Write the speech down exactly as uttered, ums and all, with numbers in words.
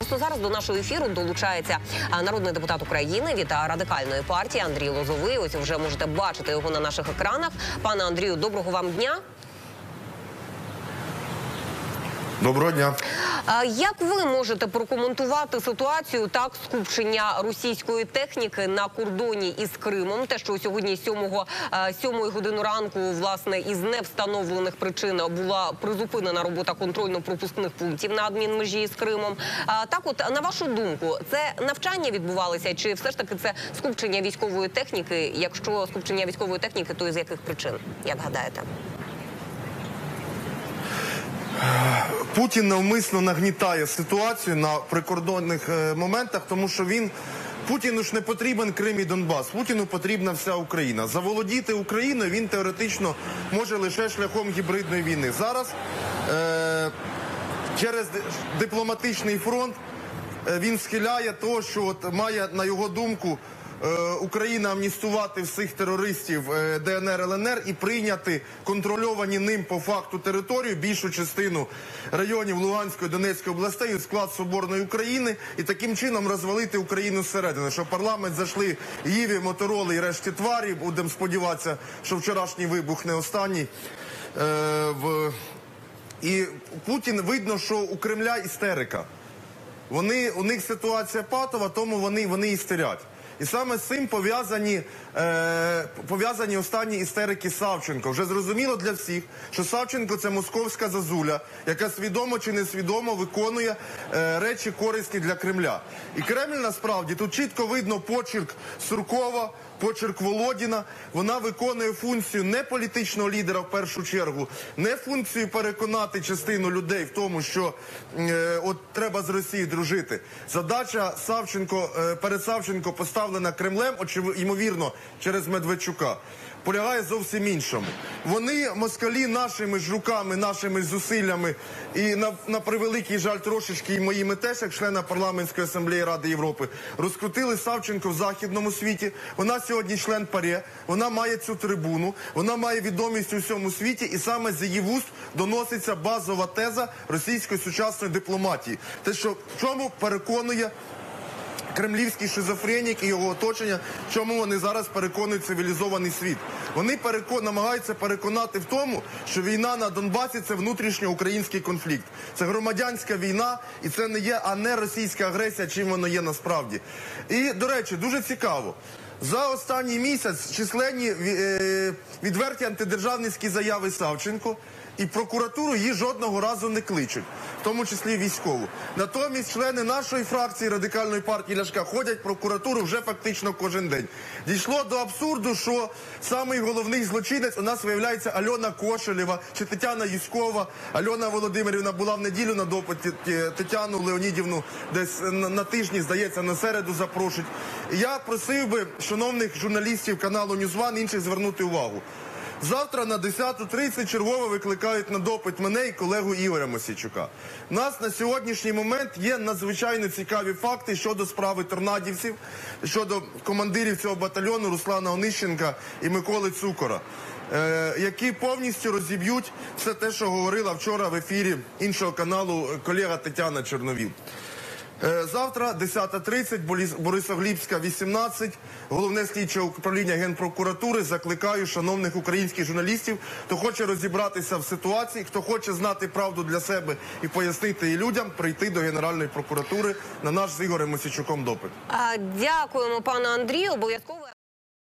просто зараз до нашого ефіру долучається народний депутат України від Радикальної партії Андрій Лозовий. Ось вже можете бачити його на наших екранах. Пане Андрію, доброго вам дня. Доброго дня. Як ви можете прокоментувати ситуацію так скупчення російської техніки на кордоні із Кримом? Те, що сьогодні сьомої години ранку, власне, із невстановлених причин була призупинена робота контрольно-пропускних пунктів на адмінмежі з Кримом. Так от, на вашу думку, це навчання відбувалося, чи все ж таки це скупчення військової техніки? Якщо скупчення військової техніки, то із яких причин, як гадаєте? Путін навмисно нагнітає ситуацію на прикордонних моментах, тому що він, Путіну ж не потрібен Крим і Донбас, Путіну потрібна вся Україна. Заволодіти Україною він теоретично може лише шляхом гібридної війни. Зараз е через дипломатичний фронт він схиляє того, що от має, на його думку, Україна амністувати всіх терористів Де Ен Ер, Ел Ен Ер і прийняти контрольовані ним по факту територію, більшу частину районів Луганської, Донецької областей у склад Соборної України і таким чином розвалити Україну зсередини. Що в парламент зайшли Гіві, Мотороли і решті тварі, будемо сподіватися, що вчорашній вибух не останній. Е, в... І Путін, видно, що у Кремля істерика. Вони, у них ситуація патова, тому вони, вони істерять. І саме з цим пов'язані е, пов'язані останні істерики Савченко. Вже зрозуміло для всіх, що Савченко – це московська зазуля, яка свідомо чи несвідомо виконує е, речі корисні для Кремля. І Кремль, насправді, тут чітко видно почерк Суркова, почерк Володіна. Вона виконує функцію не політичного лідера в першу чергу, не функцію переконати частину людей в тому, що е, от треба з Росією дружити. Задача Савченко, е, перед Савченко поставлена Кремлем, очевидно, ймовірно, через Медведчука, полягає зовсім іншому. Вони, москалі, нашими ж руками, нашими зусиллями і, на, на превеликий жаль, трошечки і моїми теж, як члена Парламентської асамблеї Ради Європи, розкрутили Савченко в західному світі. Вона сьогодні член ПАРЄ, вона має цю трибуну, вона має відомість у всьому світі, і саме з її вуст доноситься базова теза російської сучасної дипломатії. Те, що в чому переконує кремлівський шизофренік і його оточення, чому вони зараз переконують цивілізований світ. Вони перекон... намагаються переконати в тому, що війна на Донбасі – це внутрішньоукраїнський конфлікт. Це громадянська війна, і це не є, а не російська агресія, чим воно є насправді. І, до речі, дуже цікаво. За останній місяць численні е, відверті антидержавницькі заяви Савченко, і прокуратуру її жодного разу не кличуть, в тому числі військову. Натомість члени нашої фракції Радикальної партії Ляшка ходять в прокуратуру вже фактично кожен день. Дійшло до абсурду, що самий головний злочинець у нас виявляється Альона Кошелєва чи Тетяна Юськова. Альона Володимирівна була в неділю на допиті, Тетяну Леонідівну десь на, на тижні, здається, на середу запрошують. І я просив би шановних журналістів каналу Ньюзван інших звернути увагу. Завтра на десяту тридцять чергово викликають на допит мене і колегу Ігоря Мосійчука. У нас на сьогоднішній момент є надзвичайно цікаві факти щодо справи торнадівців, щодо командирів цього батальйону Руслана Онищенка і Миколи Цукора, е які повністю розіб'ють все те, що говорила вчора в ефірі іншого каналу колега Тетяна Чорновіл. Завтра, десята тридцять, Борисоглібська, вісімнадцять, Головне слідче управління Генпрокуратури. Закликаю шановних українських журналістів, хто хоче розібратися в ситуації, хто хоче знати правду для себе і пояснити її людям, прийти до Генеральної прокуратури на наш з Ігорем Мосійчуком допит. Дякуємо, пане Андрію. Обов'язково